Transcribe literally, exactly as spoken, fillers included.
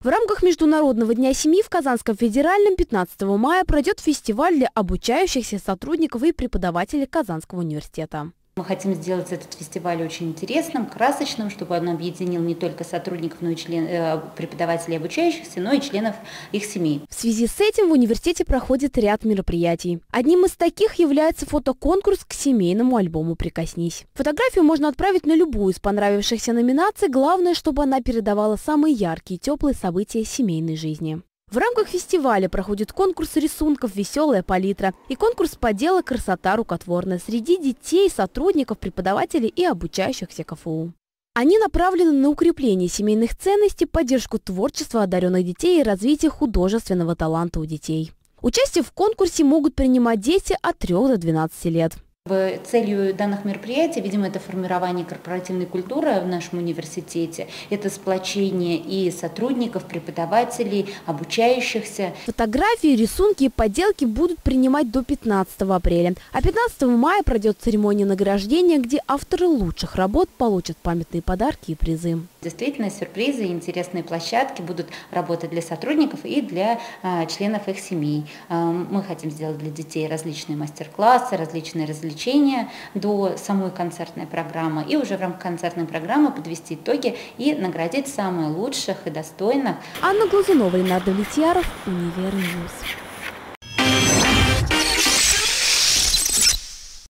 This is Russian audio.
В рамках Международного дня семьи в Казанском федеральном пятнадцатого мая пройдет фестиваль для обучающихся сотрудников и преподавателей Казанского университета. Мы хотим сделать этот фестиваль очень интересным, красочным, чтобы он объединил не только сотрудников, но и член, преподавателей обучающихся, но и членов их семей. В связи с этим в университете проходит ряд мероприятий. Одним из таких является фотоконкурс к семейному альбому «Прикоснись». Фотографию можно отправить на любую из понравившихся номинаций, главное, чтобы она передавала самые яркие и теплые события семейной жизни. В рамках фестиваля проходит конкурс рисунков «Веселая палитра» и конкурс поделок «Красота рукотворная» среди детей, сотрудников, преподавателей и обучающихся ка эф у. Они направлены на укрепление семейных ценностей, поддержку творчества одаренных детей и развитие художественного таланта у детей. Участие в конкурсе могут принимать дети от трёх до двенадцати лет. Целью данных мероприятий, видимо, это формирование корпоративной культуры в нашем университете, это сплочение и сотрудников, преподавателей, обучающихся. Фотографии, рисунки и поделки будут принимать до пятнадцатого апреля, а пятнадцатого мая пройдет церемония награждения, где авторы лучших работ получат памятные подарки и призы. Действительно, сюрпризы и интересные площадки будут работать для сотрудников и для а, членов их семей. А, мы хотим сделать для детей различные мастер-классы, различные развлечения до самой концертной программы. И уже в рамках концертной программы подвести итоги и наградить самых лучших и достойных. Анна Глазунова, Ренат Давлетьяров, Универньюз.